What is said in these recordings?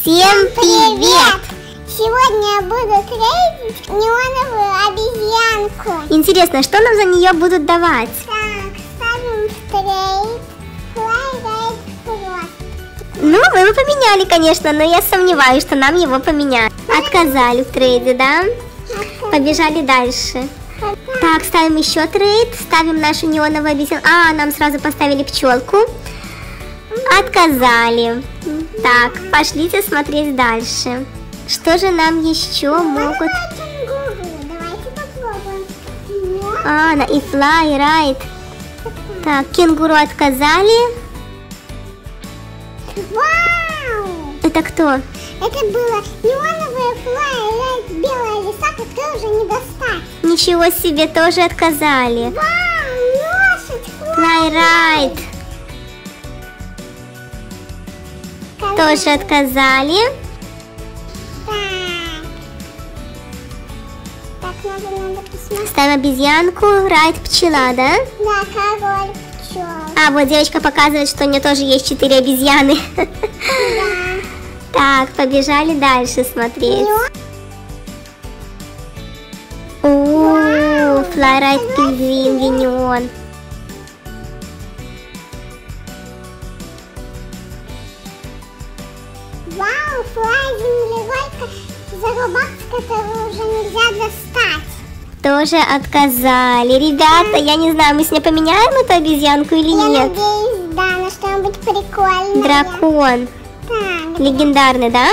Всем привет! Сегодня я буду трейдить неоновую обезьянку. Интересно, что нам за нее будут давать? Так, ставим в трейд. Fly Ride Frost. Ну, вы его поменяли, конечно, но я сомневаюсь, что нам его поменяют. Отказали в трейде, да? Побежали дальше. Так, ставим еще трейд, ставим нашу неоновую обезьянку. Нам сразу поставили пчелку. Отказали. Так, пошлите смотреть дальше. Что же нам еще могут... Давайте попробуем. И Fly Ride. Так, кенгуру отказали. Вау! Это кто? Это была неоновая Fly Ride белая лиса, которую уже не достать. Ничего себе, тоже отказали. Вау, лошадь! Fly Ride. Тоже отказали. Так, надо посмотреть. Ставим обезьянку, Райд пчела, да? Да, король пчел. Вот девочка показывает, что у нее тоже есть 4 обезьяны. Да. Так, побежали дальше смотреть. Fly Ride пингвин. Вау, Fly землеройка за рубак, которую уже нельзя достать. Тоже отказали. Ребята, я не знаю, мы с ней поменяем эту обезьянку или Я нет? надеюсь, да, на что-нибудь прикольное. Дракон. Так. Легендарный, да?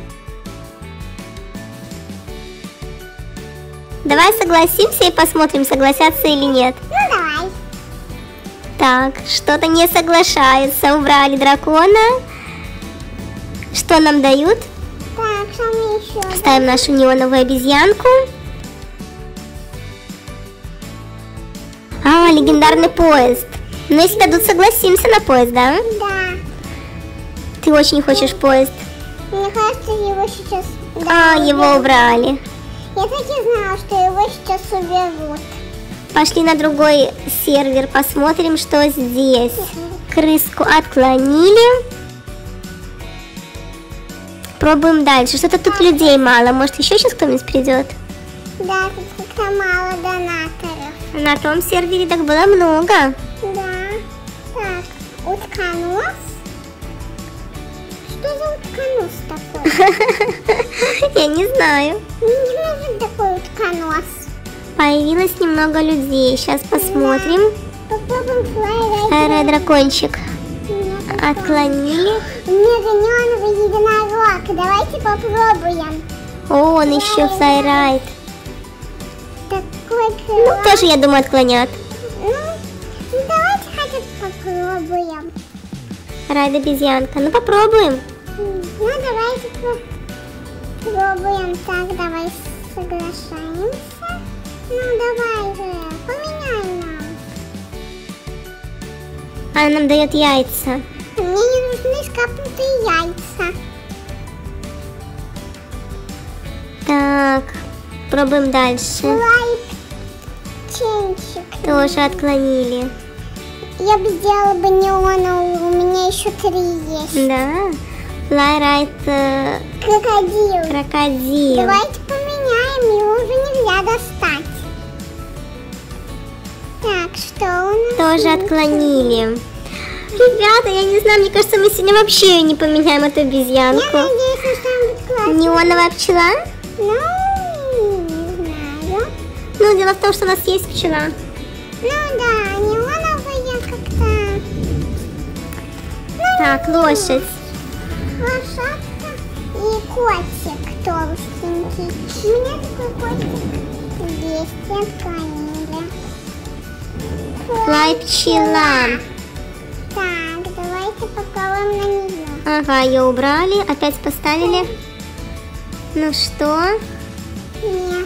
Давай согласимся и посмотрим, согласятся или нет. Ну, давай. Так, что-то не соглашается. Убрали дракона. Что нам дают? Так, что мне еще? Ставим нашу неоновую обезьянку. Легендарный поезд. Ну, если дадут, согласимся на поезд, да? Да. Ты очень хочешь поезд. Мне кажется, его сейчас... Его убрали. Я так и знала, что его сейчас уберут. Пошли на другой сервер, посмотрим, что здесь. Крыску отклонили. Пробуем дальше. Что-то тут людей мало. Может, еще сейчас кто-нибудь придет? Да, тут как-то мало донаторов. На том сервере так было много. Да. Так, утконос. Что за утконос такой? Я не знаю. Мне не нужен такой утконос. Появилось немного людей. Сейчас посмотрим. Попробуем Fly Старый дракончик. Ride. Отклонили. Неоновый единорог. Давайте попробуем. Он еще Fly Ride. Такой Ну, тоже, я думаю, отклонят. Ну, давайте хотя бы попробуем. Райд обезьянка. Ну, попробуем. Ну, давайте попробуем. Так, давай соглашаемся. Ну, давай же, поменяй нам. Она нам дает яйца. Мне не нужны скапнутые яйца. Так, пробуем дальше. Птенчик. Тоже отклонили. Я бы сделала бы неоновую, у меня еще 3 есть. Да. Fly Ride Крокодил. крокодил. Давайте поменяем, его уже нельзя достать. Так, что у нас? Тоже отклонили. Ребята, я не знаю, мне кажется, мы сегодня вообще не поменяем эту обезьянку. Я надеюсь, на что-нибудь классное. Неоновая пчела? Ну, не знаю. Ну, дело в том, что у нас есть пчела. Ну да, неоновая как-то... Так, лошадь. Лошадка и котик толстенький. У меня такой котик есть, отклонили. Fly пчела. Так, давайте попробуем на нее. Ее убрали, опять поставили. Ну что? Нет.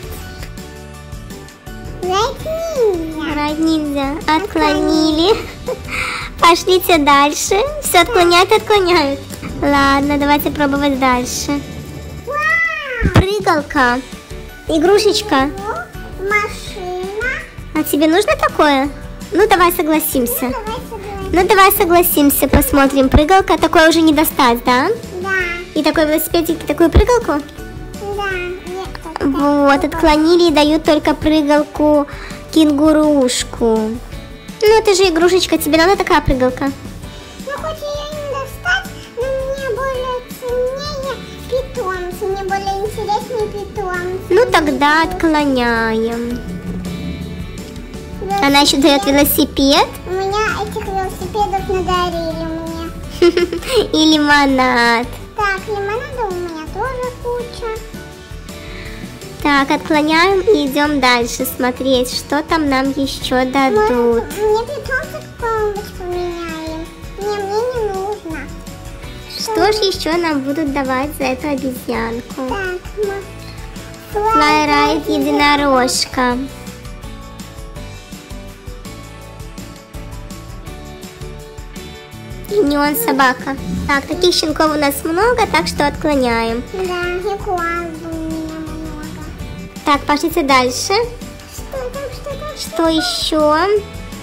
Райд нельзя. Отклонили. Пошлите дальше. Все отклоняют. Ладно, давайте пробовать дальше. Вау! Прыгалка. Игрушечка. Машина. А тебе нужно такое? Ну, давай согласимся. Давай согласимся. Ну, давай согласимся, посмотрим. Прыгалка такое уже не достать, да? Да. И такой велосипедик, и такую прыгалку. Да, Вот, отклонили и дают только прыгалку кенгурушку. Ну, это же игрушечка, тебе надо такая прыгалка? Ну, хоть ее не достать, но мне более ценнее питомцы, мне более интереснее питомцы. Ну, тогда отклоняем. Она еще дает велосипед. У меня этих велосипедов надарили мне. И лимонад. Так, лимонада у меня тоже куча. Так, отклоняем и идем дальше смотреть, что там нам еще дадут. Мне питомца какого-нибудь поменяем. Мне не нужно. Что ж еще нам будут давать за эту обезьянку? Так, Флайрайд единорожка. И неон собака. Так, таких щенков у нас много, так что отклоняем. Да, и коалу у меня много. Так, пошлите дальше. Что там? Что еще?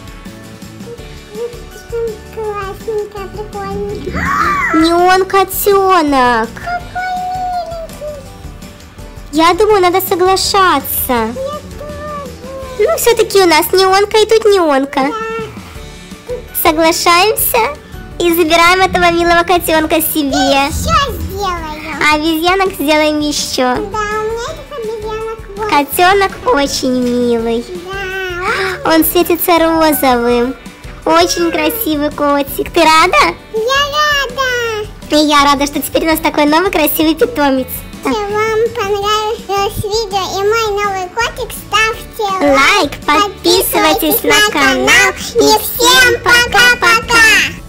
Что классненькое, прикольненькое. Неон котенок. Какой миленький. Я думаю, надо соглашаться. Я тоже. Ну, все-таки у нас неонка и тут неонка. Соглашаемся и забираем этого милого котенка себе. Еще сделаю. А обезьянок сделаем еще. Да, у меня этих обезьянок вот. Котенок очень милый. Да, Он светится розовым. Очень красивый котик. Ты рада? я рада. И я рада, что теперь у нас такой новый красивый питомец. Если вам понравилось видео и мой новый котик, ставьте Лайк, подписывайтесь на канал и всем пока-пока!